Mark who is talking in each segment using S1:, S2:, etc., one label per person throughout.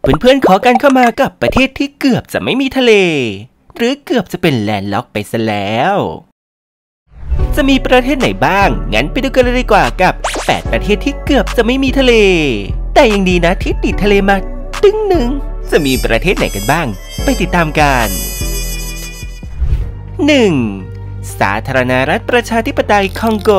S1: เพื่อนๆขอกันเข้ามากับประเทศที่เกือบจะไม่มีทะเลหรือเกือบจะเป็นแลนด์ล็อกไปซะแล้วจะมีประเทศไหนบ้างงั้นไปดูกันเลยดีกว่ากับ8ประเทศที่เกือบจะไม่มีทะเลแต่ยังดีนะที่ติดทะเลมาตึ้งหนึ่งจะมีประเทศไหนกันบ้างไปติดตามกัน 1. สาธารณรัฐประชาธิปไตยคองโก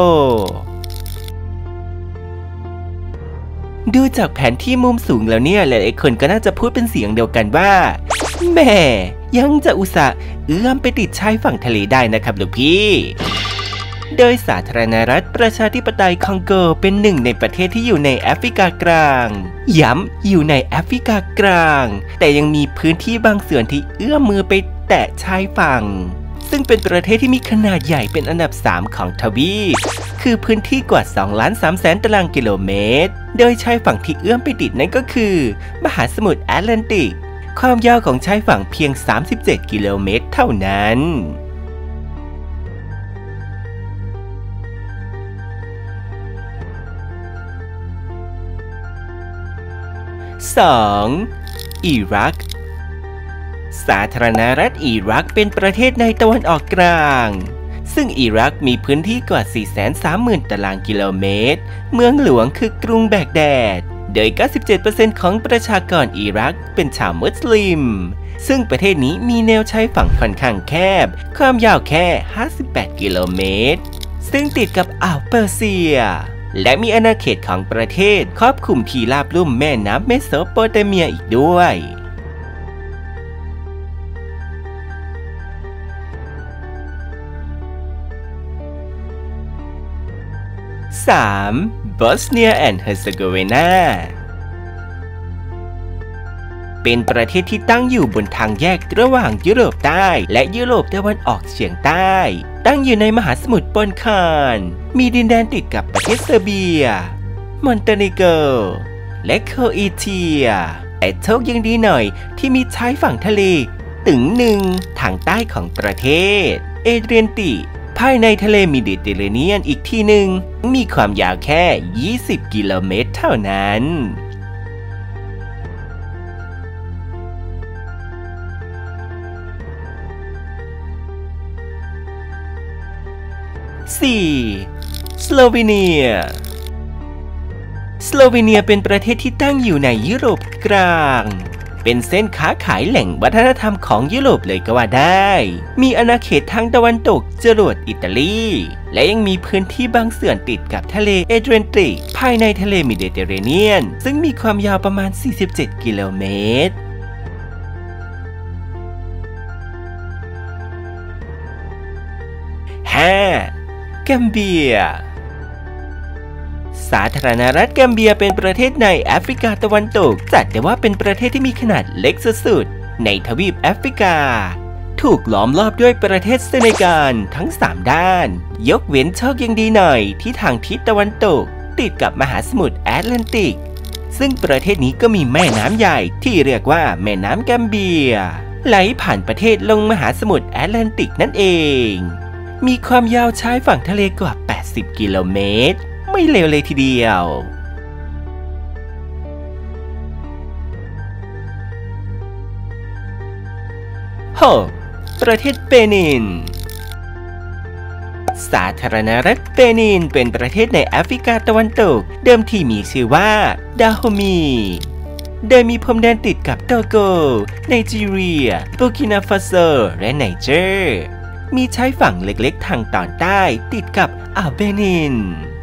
S1: ดูจากแผนที่มุมสูงแล้วเนี่ยหลายๆคนก็น่าจะพูดเป็นเสียงเดียวกันว่าแม่ยังจะอุตส่าห์เอื้อมไปติดชายฝั่งทะเลได้นะครับลูกพี่โดยสาธารณรัฐประชาธิปไตยคองโกเป็นหนึ่งในประเทศที่อยู่ในแอฟริกากลางย้ำอยู่ในแอฟริกากลางแต่ยังมีพื้นที่บางส่วนที่เอื้อมมือไปแตะชายฝั่งซึ่งเป็นประเทศที่มีขนาดใหญ่เป็นอันดับ3ของทวีปคือพื้นที่กว่า 2,300,000 ตารางกิโลเมตรโดยชายฝั่งที่เอื้อมไปติดนั้นก็คือมหาสมุทรแอตแลนติกความยาวของชายฝั่งเพียง37กิโลเมตรเท่านั้น2. อิรักสาธารณรัฐอิรักเป็นประเทศในตะวันออกกลางซึ่งอิรักมีพื้นที่กว่า 430,000 ตารางกิโลเมตรเมืองหลวงคือกรุงแบกแดดโดย 97% ของประชากรอิรักเป็นชาวมุสลิมซึ่งประเทศนี้มีแนวชายฝั่งค่อนข้างแคบความยาวแค่58กิโลเมตรซึ่งติดกับอ่าวเปอร์เซียและมีอาณาเขตของประเทศครอบคลุมที่ราบลุ่มแม่น้ำเมโสโปเตเมียอีกด้วย 3. บอสเนียแอนด์เฮอร์เซโกวีนาเป็นประเทศที่ตั้งอยู่บนทางแยกระหว่างยุโรปใต้และยุโรปตะวันออกเฉียงใต้ตั้งอยู่ในมหาสมุทรบอลคานมีดินแดนติดกับประเทศเซอร์เบียมอนเตเนโกรและโครเอเชียแต่โชคยังดีหน่อยที่มีชายฝั่งทะเลตึงหนึ่งทางใต้ของประเทศเอเดรียนติภายในทะเลเมดิเตอร์เรเนียนอีกที่หนึ่งมีความยาวแค่20กิโลเมตรเท่านั้น 4. สโลวีเนียเป็นประเทศที่ตั้งอยู่ในยุโรปกลางเป็นเส้นค้าขายแหล่งวัฒนธรรมของยุโรปเลยก็ว่าได้มีอาณาเขตทางตะวันตกจรวดอิตาลีและยังมีพื้นที่บางส่วนติดกับทะเลเอเดรียนติกภายในทะเลเมดิเตอร์เรเนียนซึ่งมีความยาวประมาณ47กิโลเมตร 5. แกมเบียสาธารณรัฐแกมเบียเป็นประเทศในแอฟริกาตะวันตกจัดได้ว่าเป็นประเทศที่มีขนาดเล็กสุดๆในทวีปแอฟริกาถูกล้อมรอบด้วยประเทศเซเนกัลทั้ง3ด้านยกเว้นโชคยังดีหน่อยที่ทางทิศตะวันตกติดกับมหาสมุทรแอตแลนติกซึ่งประเทศนี้ก็มีแม่น้ำใหญ่ที่เรียกว่าแม่น้ำแกมเบียไหลผ่านประเทศลงมหาสมุทรแอตแลนติกนั่นเองมีความยาวชายฝั่งทะเลกว่า80กิโลเมตรไม่เลวเลยทีเดียว 6. ประเทศเบนินสาธารณรัฐเบนินเป็นประเทศในแอฟริกาตะวันตกเดิมทีมีชื่อว่าดาโฮมีโดยมีพรมแดนติดกับโตโกไนจีเรียบูกินาฟาโซและไนเจอร์มีชายฝั่งเล็กๆทางตอนใต้ติดกับอ่าวเบนิน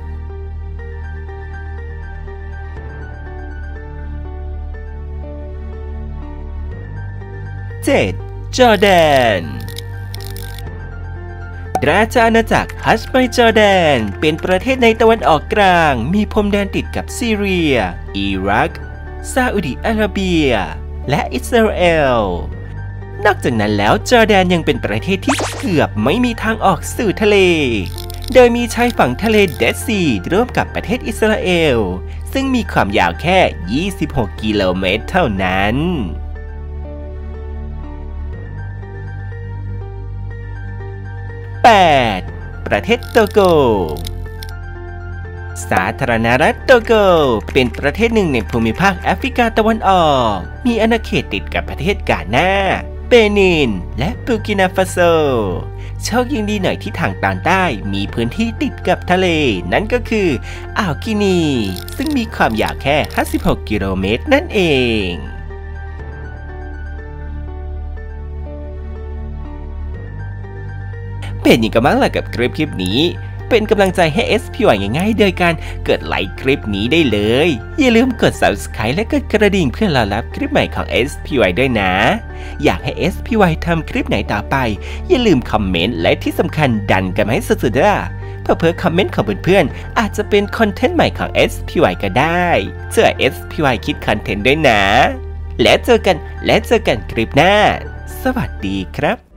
S1: 7. จอร์แดนราชอาณาจักรฮัชไมจอร์แดนเป็นประเทศในตะวันออกกลางมีพรมแดนติดกับซีเรียอิรักซาอุดิอาระเบียและอิสราเอลนอกจากนั้นแล้วจอร์แดนยังเป็นประเทศที่เกือบไม่มีทางออกสู่ทะเลโดยมีชายฝั่งทะเลเดดซีร่วมกับประเทศอิสราเอลซึ่งมีความยาวแค่26กิโลเมตรเท่านั้น 8. ประเทศโตโกสาธารณรัฐโตโกเป็นประเทศหนึ่งในภูมิภาคแอฟริกาตะวันออกมีอาณาเขตติดกับประเทศกานาเบนินและบูกินาฟาโซโชคยังดีหน่อยที่ทางตอนใต้มีพื้นที่ติดกับทะเลนั่นก็คืออ่าวกินีซึ่งมีความยาวแค่56กิโลเมตรนั่นเองเป็นยังไงกันบ้างล่ะกับคลิปนี้เป็นกำลังใจให้ SPY ง่ายๆโดยการกดไลค์คลิปนี้ได้เลยอย่าลืมกด Subscribe และกดกระดิ่งเพื่อรอรับคลิปใหม่ของ SPY ด้วยนะอยากให้ SPY ทำคลิปไหนต่อไปอย่าลืมคอมเมนต์และที่สำคัญดันกันให้สุดๆด้วยเพื่อคอมเมนต์ของเพื่อนๆอาจจะเป็นคอนเทนต์ใหม่ของ SPY ก็ได้เจอ SPY คิดคอนเทนต์ด้วยนะและเจอกันคลิปหน้าสวัสดีครับ